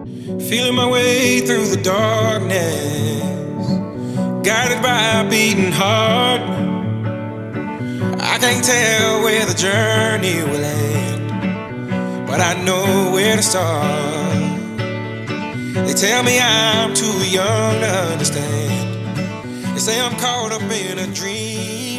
Feeling my way through the darkness, guided by a beating heart. I can't tell where the journey will end, but I know where to start. They tell me I'm too young to understand. They say I'm caught up in a dream.